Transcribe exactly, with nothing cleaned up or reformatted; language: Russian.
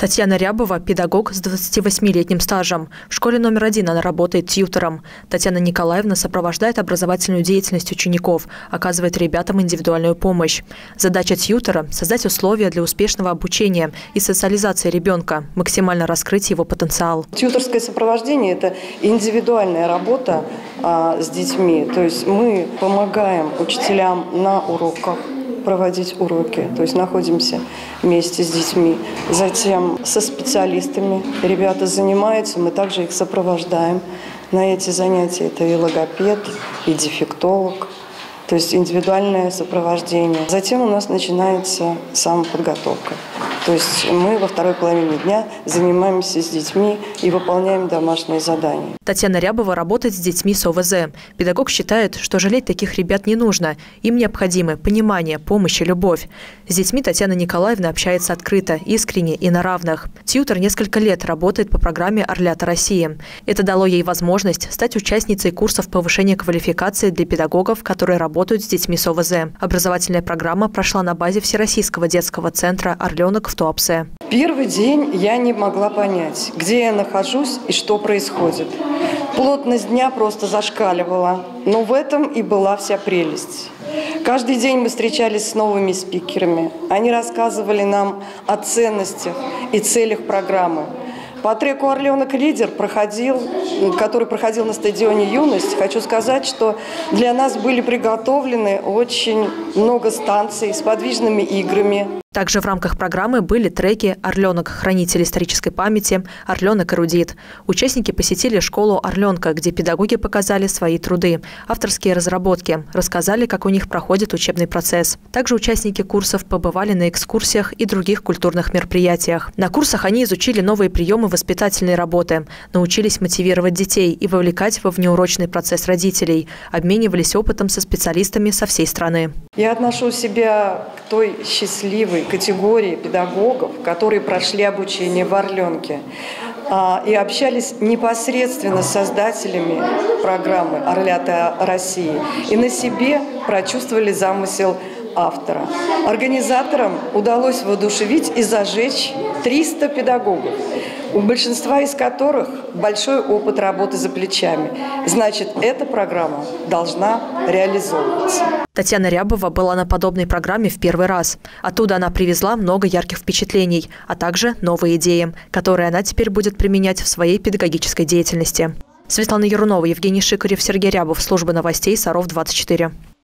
Татьяна Рябова – педагог с двадцативосьмилетним стажем. В школе номер один она работает тьютором. Татьяна Николаевна сопровождает образовательную деятельность учеников, оказывает ребятам индивидуальную помощь. Задача тьютора – создать условия для успешного обучения и социализации ребенка, максимально раскрыть его потенциал. Тьюторское сопровождение – это индивидуальная работа а, с детьми. То есть мы помогаем учителям на уроках проводить уроки, то есть находимся вместе с детьми. Затем со специалистами ребята занимаются, мы также их сопровождаем на эти занятия. Это и логопед, и дефектолог, то есть индивидуальное сопровождение. Затем у нас начинается самоподготовка. То есть мы во второй половине дня занимаемся с детьми и выполняем домашние задания. Татьяна Рябова работает с детьми с О В З. Педагог считает, что жалеть таких ребят не нужно. Им необходимы понимание, помощь и любовь. С детьми Татьяна Николаевна общается открыто, искренне и на равных. Тьютор несколько лет работает по программе «Орлята России». Это дало ей возможность стать участницей курсов повышения квалификации для педагогов, которые работают с детьми с О В З. Образовательная программа прошла на базе Всероссийского детского центра «Орленок» в Туапсе. Первый день я не могла понять, где я нахожусь и что происходит. Плотность дня просто зашкаливала, но в этом и была вся прелесть. Каждый день мы встречались с новыми спикерами. Они рассказывали нам о ценностях и целях программы. По треку «Орленок лидер», проходил, который проходил на стадионе «Юность», хочу сказать, что для нас были приготовлены очень много станций с подвижными играми. Также в рамках программы были треки «Орленок. Хранитель исторической памяти», «Орленок. Эрудит». Участники посетили школу «Орленка», где педагоги показали свои труды, авторские разработки, рассказали, как у них проходит учебный процесс. Также участники курсов побывали на экскурсиях и других культурных мероприятиях. На курсах они изучили новые приемы воспитательной работы, научились мотивировать детей и вовлекать во внеурочный процесс родителей, обменивались опытом со специалистами со всей страны. Я отношу себя к той счастливой категории педагогов, которые прошли обучение в «Орленке» и общались непосредственно с создателями программы «Орлята России» и на себе прочувствовали замысел автора. Организаторам удалось воодушевить и зажечь триста педагогов, у большинства из которых большой опыт работы за плечами. Значит, эта программа должна реализовываться. Татьяна Рябова была на подобной программе в первый раз. Оттуда она привезла много ярких впечатлений, а также новые идеи, которые она теперь будет применять в своей педагогической деятельности. Светлана Ярунова, Евгений Шикарев, Сергей Рябов. Служба новостей Саров двадцать четыре.